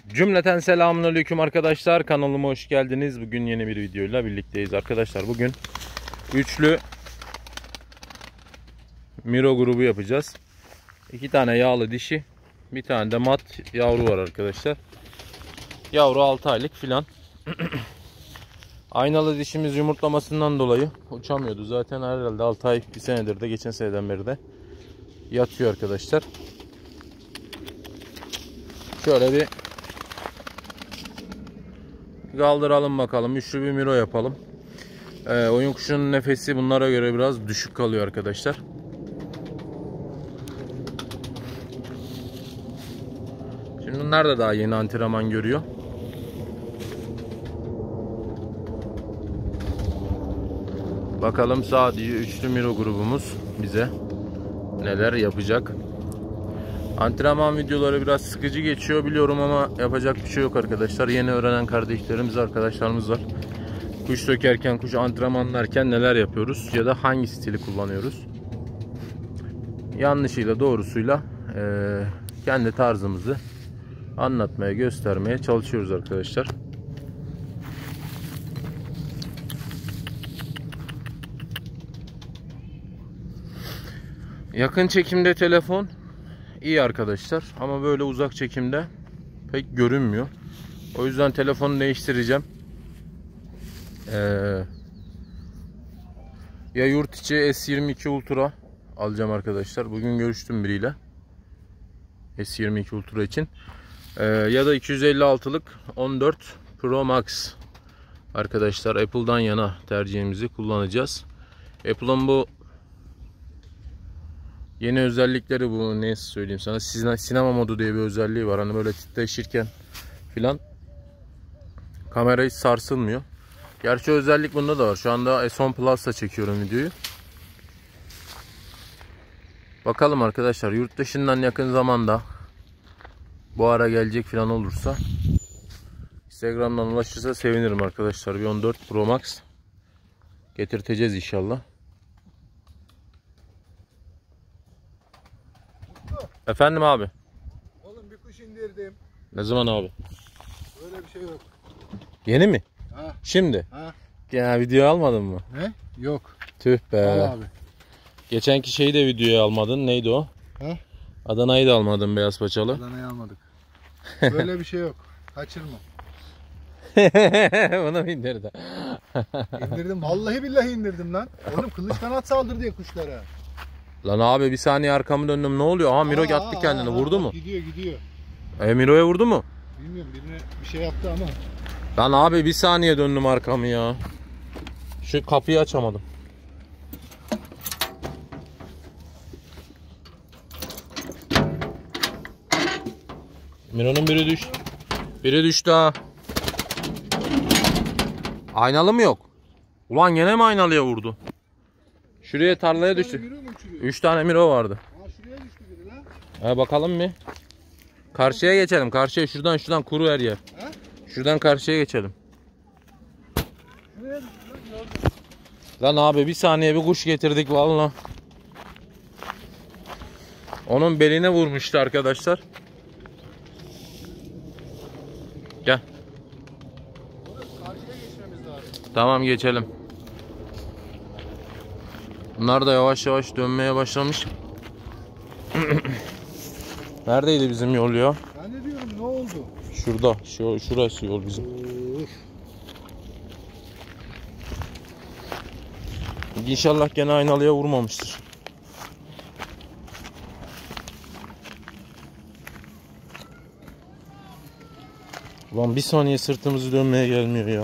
Cümleten selamünaleyküm arkadaşlar, kanalıma hoş geldiniz. Bugün yeni bir videoyla birlikteyiz arkadaşlar. Bugün üçlü Miro grubu yapacağız. 2 tane yağlı dişi, bir tane de mat yavru var arkadaşlar. Yavru 6 aylık filan. Aynalı dişimiz yumurtlamasından dolayı uçamıyordu. Zaten herhalde 6 ay, bir senedir de, geçen seneden beri de yatıyor arkadaşlar. Şöyle bir kaldıralım bakalım. Üçlü bir Miro yapalım. Oyun kuşunun nefesi bunlara göre biraz düşük kalıyor arkadaşlar. Şimdi bunlar da daha yeni antrenman görüyor. Bakalım sadece üçlü Miro grubumuz bize neler yapacak. Antrenman videoları biraz sıkıcı geçiyor biliyorum ama yapacak bir şey yok arkadaşlar. Yeni öğrenen kardeşlerimiz, arkadaşlarımız var. Kuş sökerken, kuş antrenmanlarken neler yapıyoruz ya da hangi stili kullanıyoruz. Yanlışıyla doğrusuyla kendi tarzımızı anlatmaya, göstermeye çalışıyoruz arkadaşlar. Yakın çekimde telefon iyi arkadaşlar ama böyle uzak çekimde pek görünmüyor. O yüzden telefonu değiştireceğim. Ya yurt içi S22 Ultra alacağım arkadaşlar. Bugün görüştüm biriyle S22 Ultra için. Ya da 256'lık 14 Pro Max arkadaşlar. Apple'dan yana tercihimizi kullanacağız. Apple'ın bu yeni özellikleri, bu ne söyleyeyim sana, sinema modu diye bir özelliği var. Hani böyle titreşirken filan kamera hiç sarsılmıyor. Gerçi özellik bunda da var. Şu anda S10 Plus'la çekiyorum videoyu. Bakalım arkadaşlar, yurt dışından yakın zamanda bu ara gelecek falan olursa, Instagram'dan ulaşırsa sevinirim arkadaşlar. Bir 14 Pro Max getirteceğiz inşallah. Efendim abi. Oğlum bir kuş indirdim. Ne zaman abi? Öyle bir şey yok. Yeni mi? Ha. Şimdi? Ha. Ya video almadın mı? Ne? Yok. Tüh be. Al abi. Geçenki şeyi de videoya almadın. Neydi o? Ha? Adana'yı da almadın, beyaz paçalı. Adana'yı almadık. Böyle bir şey yok. Kaçırma. Bunu mu indirdi? İndirdim. Vallahi billahi indirdim lan. Oğlum kılıç kanat saldır diye kuşlara. Lan abi bir saniye arkamı döndüm, ne oluyor? Aha Miro yattı kendini, vurdu mu? Gidiyor. Miro'ya vurdu mu? Bilmiyorum, birine bir şey yaptı ama. Lan abi bir saniye döndüm arkamı ya. Şu kapıyı açamadım. Miro'nun biri düştü. Biri düştü ha. Aynalı mı yok? Ulan gene mi aynalıya vurdu? Şuraya, tarlaya düştü. 3 tane Miro vardı. Şuraya düştü biri lan. Bakalım bir. Karşıya geçelim. Karşıya, şuradan kuru her yer. Ha? Şuradan karşıya geçelim. Şuraya düştü Lan lan. abi bir saniye, bir kuş getirdik vallahi. Onun beline vurmuştu arkadaşlar. Gel. Karşıya geçmemiz lazım. Tamam, geçelim. Bunlar da yavaş yavaş dönmeye başlamış. Neredeydi bizim yol ya? Ben de diyorum, ne oldu? Şurada. Şurası yol bizim. Of. İnşallah gene aynalıya vurmamıştır. Ulan bir saniye sırtımızı dönmeye gelmiyor ya.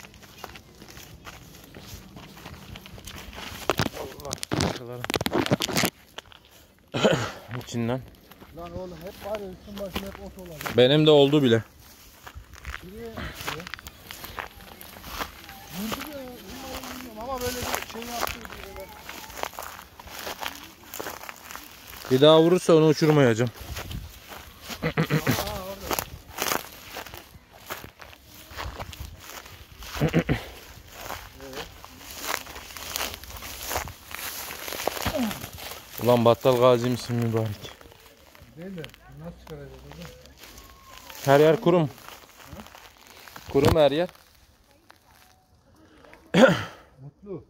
Allah. İçinden. Lan oğlum hep var ya, üstün başına hep ot olacak. Benim de oldu bile. Şuraya düştü. Vurdu ya. Bilmiyorum ama böyle bir şey yaptı. Bir daha vurursa onu uçurmayacağım. Ulan Battal Gazi misin mübarek? Değil de nasıl çıkaracağız onu? Her yer kurum. Kurum her yer. Mutlu.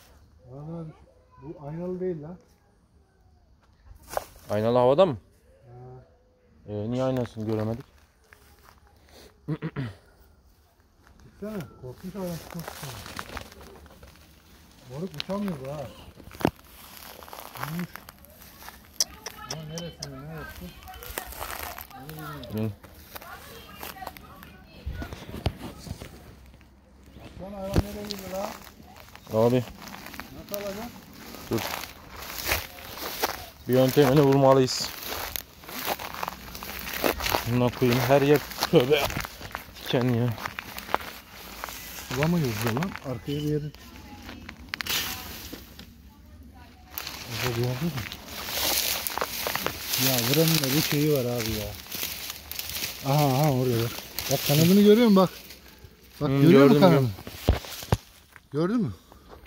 Bu aynalı değil lan. Aynalı havada mı? Ha. Niye aynasını göremedik? Çıksana. Korkmuş adam çıkmak istiyor. Moruk uçamıyor bu ha. Uyumuş. Ama neresinde ne yaptı? Onu bilmiyorum. Aslan hayvan nereye gidiyor lan? Abi Nasıl alacak? dur. Bir yöntemini vurmalıyız. Buna koyayım, her yer tövbe diken ya. Sulamıyoruz da lan. Arkaya bir yere. Orada gördün mü? Ya buranın da bir şeyi var abi ya. Aha orada bak. Bak kanadını görüyor musun bak. Bak görüyor musun kanadını? Gördün mü?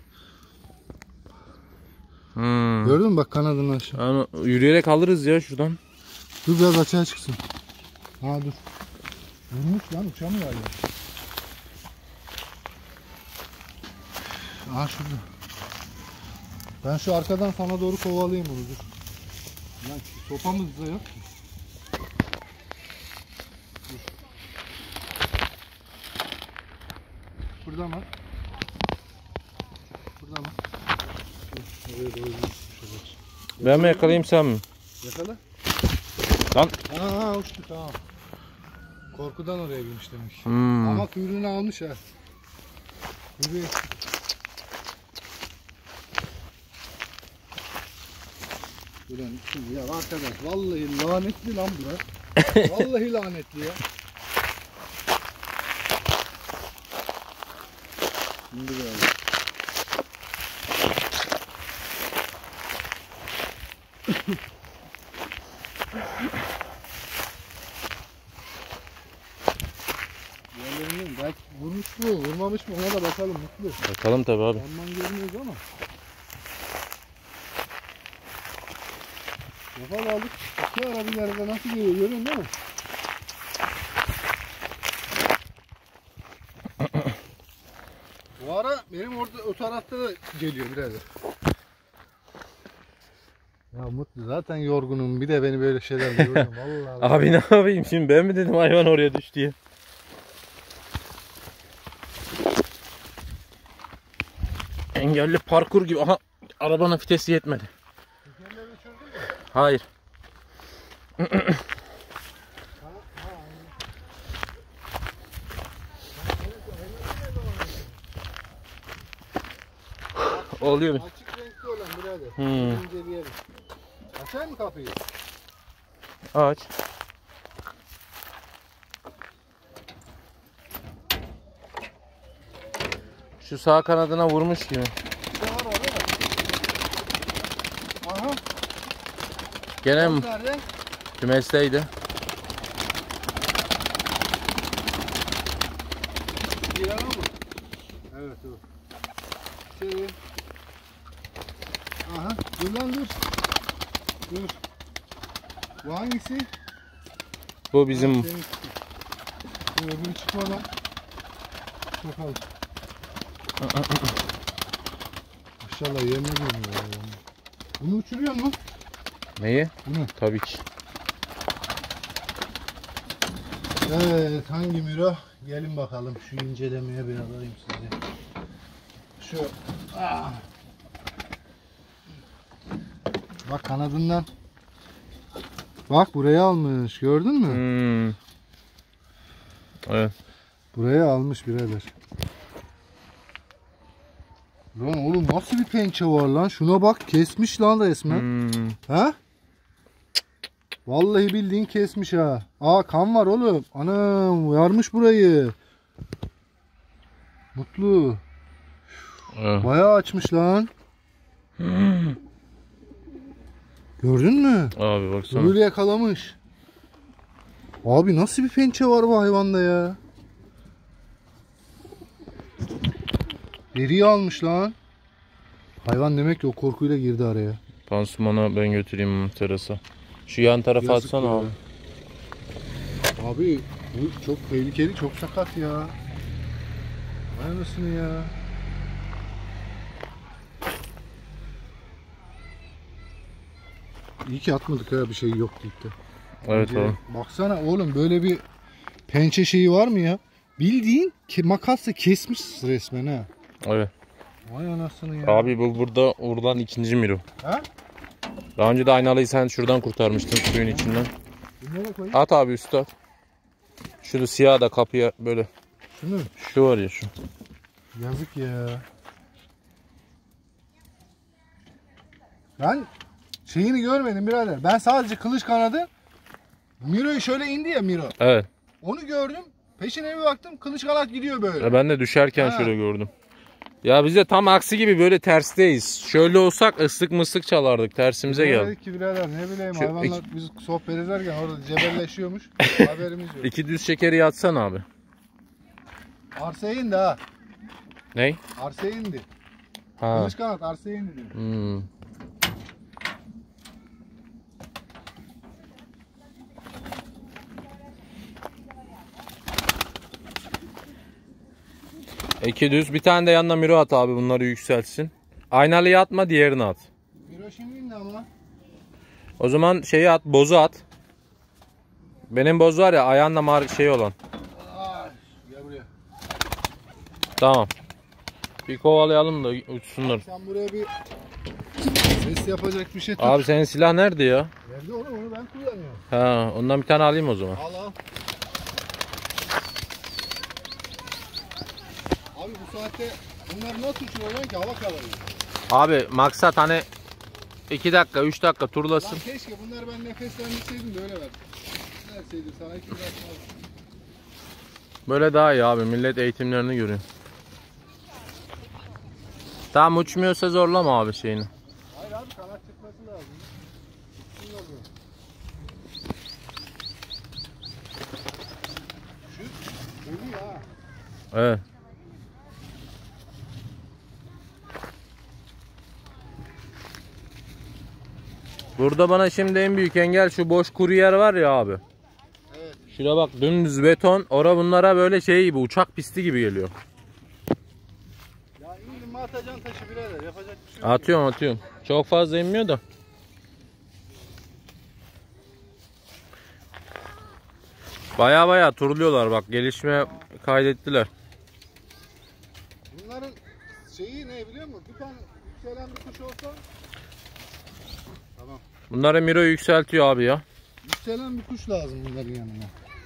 Gördün mü bak kanadını aşağı. Yani yürüyerek alırız ya şuradan. Dur biraz açığa çıksın. Ha dur. Vurmuş lan uçamıyor hala. Aha şurada. Ben şu arkadan sana doğru kovalayayım onu dur. Lan sopamız da yok ki. Dur. Burada mı? Burada mı? Oraya doğru gitmiş. Ben mi yakalayayım, sen mi? Yakala. Lan. Ha uçtu tamam. Korkudan oraya girmiş demek. Ama kuyruğunu almış ha. Kuyruğu eksik. Ulan ya arkadaş vallahi lanetli lan bura. Vallahi lanetli ya. Şimdi böyle. Diğerlerinin belki vurmuş mu, vurmamış mı ona da bakalım Mutlu. Bakalım tabi abi. Yandan görmüyoruz ama. Kafalı aldık. İki ara bir arada nasıl geliyor görüyorsun değil mi? Bu ara benim orada o tarafta da geliyor birader. Ya Mutlu zaten yorgunum, bir de beni böyle şeyler görüyorum vallahi. Abi ne yapayım şimdi, ben mi dedim hayvan oraya düş diye. Engelli parkur gibi. Aha, arabanın vitesi yetmedi. Tekerleri düşürdün mü? Hayır. Oluyor mu? Açık renkli olan birader. Hmm. İnceleyelim. Açayım mı kapıyı? Aç. Şu sağ kanadına vurmuş gibi. Bir de var orada da. Aha. Gene mi? Nerede? Kümesteydi. Bir yana mı? Evet o. Şey. Aha. Dur lan dur. Dur. Bu hangisi? Bu bizim. Ha, senin. Bu öbürü çıkmadan. Bakalım. Maşallah yerine görünüyor ya. Bunu uçuruyor mu? Neyi? Bunu. Tabii ki. Evet hangi Miro? Gelin bakalım şu incelemeye biraz alayım size. Şu. Ah. Bak kanadından. Bak buraya almış gördün mü? Hmm. Evet. Buraya almış birader. Lan oğlum nasıl bir pençe var lan? Şuna bak kesmiş lan resmen. Hmm. Ha? Vallahi bildiğin kesmiş ha. Aa kan var oğlum. Anam yarmış burayı. Mutlu. Evet. Bayağı açmış lan. Gördün mü? Abi baksana. Böyle yakalamış. Abi nasıl bir pençe var bu hayvanda ya? Deriyi almış lan. Hayvan demek ki o korkuyla girdi araya. Pansumana ben götüreyim terasa. Şu yan tarafa Yazık atsana ya. abi. Abi Bu çok tehlikeli, çok sakat ya. Vay anasını ya. İyi ki atmadık ha, bir şey yok gitti. Evet abi. Baksana oğlum, böyle bir pençe şeyi var mı ya? Bildiğin makasla kesmiş resmen ha. Evet. Vay anasını ya. Abi bu burada oradan ikinci miro. Ha? Daha önce de aynalıyı sen şuradan kurtarmıştın suyun içinden. Nereye koyayım? At abi üstü at. Şunu siyah da kapıya böyle. Şunu. Şu var ya şu. Yazık ya. Ben şeyini görmedim birader. Ben sadece kılıç kanadı, Miro'yu şöyle indi ya Miro. Evet. Onu gördüm. Peşine bir baktım, kılıç kanat gidiyor böyle. Ben de düşerken şöyle gördüm. Ya biz de tam aksi gibi böyle tersteyiz. Şöyle olsak ıslık mıslık çalardık. Tersimize Ne geldi. dedik ki birader, ne bileyim, Şu hayvanlar biz sohbet ederken orada cebelleşiyormuş. Haberimiz yok. 2 düz şekeri yatsan abi. Arsaya indi ha. Ney? Arsaya indi. Ha. Kılıç kanat arsaya indi diyor. Hmm. İki düz. Bir tane de yanına miro at abi, bunları yükseltsin. Aynalıyı atma, diğerini at. Miro şimdi indi ama. O zaman şeyi at, bozu at. Benim boz var ya, ayağında şey olan. Ay, gel buraya. Tamam. Bir kovalayalım da uçsunlar. Sen buraya bir ses yapacak bir şey tut. Abi senin silah nerede ya? Nerede oğlum, onu ben kullanıyorum. Ha, ondan bir tane alayım o zaman. Al al. Abi bu saatte bunları nasıl uçuruyorsun ki, hava kalıyor. Abi maksat hani 2 dakika 3 dakika turlasın. Lan keşke bunları ben nefeslendirseydim de öyle ver. Verseydim sana 2 dakika. Böyle daha iyi abi, millet eğitimlerini görüyor. Tamam, uçmuyorsa zorlama abi şeyini. Hayır abi, kanat çıkması lazım. Şu oluyor. Şu ölüyor ha. Evet. Burada bana şimdi en büyük engel şu boş kuru yer var ya abi. Evet. Şuraya bak, dümdüz beton. Ora bunlara böyle şey gibi, uçak pisti gibi geliyor. Ya indim mi atacaksın taşı birader, yapacak bir şey yok. Atıyorum. Çok fazla inmiyor da. Baya turluyorlar bak, gelişme kaydettiler. Bunların şeyi ne biliyor musun? Bir tane yükselen bir kuş olsa. Tamam. Bunları Miro yükseltiyor abi ya. Yükselen bir kuş lazım bunların yanına.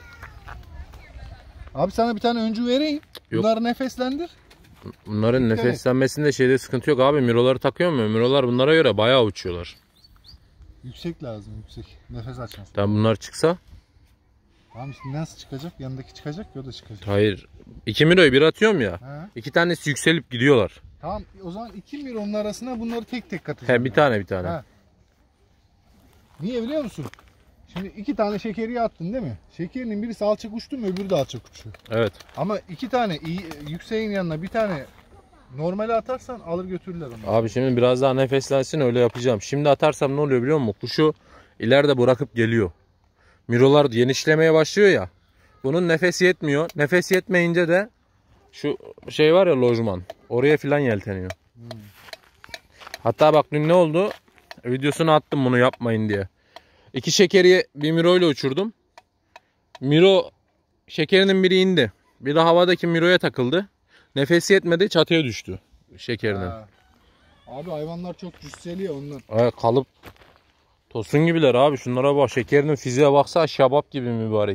Abi sana bir tane öncü vereyim. Yok. Bunları nefeslendir. Bunların nefeslenmesinde şeyde sıkıntı yok abi. Miroları takıyor mu? Mirolar bunlara göre bayağı uçuyorlar. Yüksek lazım, yüksek. Nefes açmasın. Tamam, bunlar çıksa. Tamam işte, nasıl çıkacak? Yanındaki çıkacak ya, o da çıkacak. Hayır. 2 Miro'yu bir atıyorum ya. He. 2 tanesi yükselip gidiyorlar. Tamam, o zaman 2 mironun arasına bunları tek tek katacağım. He, bir tane. He. Niye biliyor musun? Şimdi 2 tane şekeri attın değil mi? Şekerinin birisi alçak uçtu mu, öbürü de alçak uçuyor. Evet. Ama 2 tane yükseğin yanına bir tane normale atarsan alır götürürler onu. Abi şimdi biraz daha nefeslensin, öyle yapacağım. Şimdi atarsam ne oluyor biliyor musun? Kuşu ileride bırakıp geliyor. Mirolar genişlemeye başlıyor ya. Bunun nefes yetmiyor. Nefes yetmeyince de şu şey var ya, lojman. Oraya filan yelteniyor. Hatta bak dün ne oldu? Videosunu attım bunu yapmayın diye. 2 şekeri bir Miro ile uçurdum. Miro şekerinin biri indi. Biri havadaki Miro'ya takıldı. Nefes yetmedi, çatıya düştü şekerinin. Ha. Abi hayvanlar çok cüsseli ya ondan. Evet, kalıp tosun gibiler abi. Şunlara bak, şekerinin fiziğe baksa şabap gibi mübarek.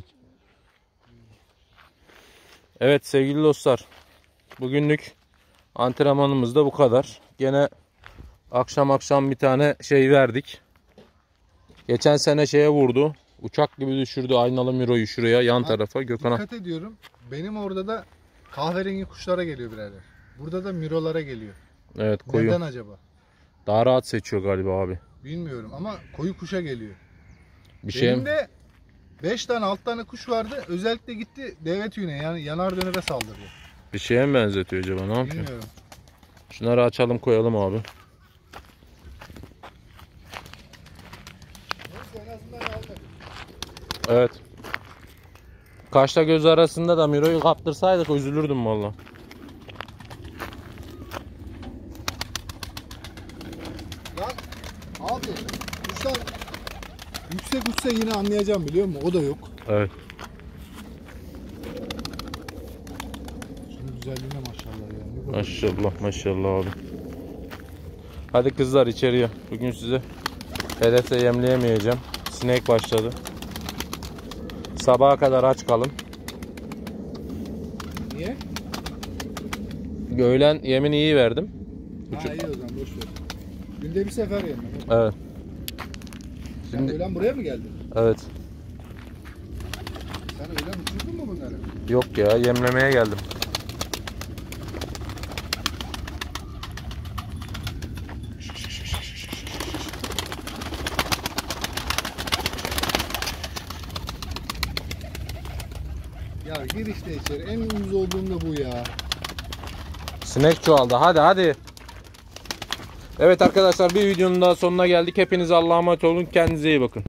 Evet sevgili dostlar, bugünlük antrenmanımız da bu kadar. Gene akşam bir tane şey verdik. Geçen sene şeye vurdu. Uçak gibi düşürdü aynalı Miro'yu şuraya, yan tarafa Gökhan'a. Dikkat ediyorum. Benim orada da kahverengi kuşlara geliyor birader. Burada da mirolara geliyor. Evet, koyu. Neden acaba? Daha rahat seçiyor galiba abi. Bilmiyorum ama koyu kuşa geliyor. Bir şey Benim de 5 tane 6 tane kuş vardı. Özellikle gitti deve tüyüne, yani yanar dönere saldırıyor. bir şeye mi benzetiyor acaba, ne yapıyor? Bilmiyorum. Şunları açalım koyalım abi. Neyse, en azından aldık. Evet. Kaşla göz arasında da Miro'yu kaptırsaydık üzülürdüm valla. Ya abi kuşlar yüksek uçsa yine anlayacağım biliyor musun? O da yok. Evet. Şunun güzelliğine maşallah ya. Maşallah maşallah abi. Hadi kızlar içeriye. Bugün size hedefe yemleyemeyeceğim. Sinek başladı. Sabaha kadar aç kalın. Niye? Öğlen yemini iyi verdim. Ha iyi o zaman boş ver. Günde bir sefer yemek. Evet. Sen Şimdi- öğlen buraya mı geldin? Evet. Sen öğlen uçurdun mu bunları? Yok ya, yemlemeye geldim. Ya gir işte içeri. En ucuz olduğunda bu ya. Sinek çoğaldı. Hadi hadi. Evet arkadaşlar, bir videonun daha sonuna geldik. Hepinize Allah'a emanet olun. Kendinize iyi bakın.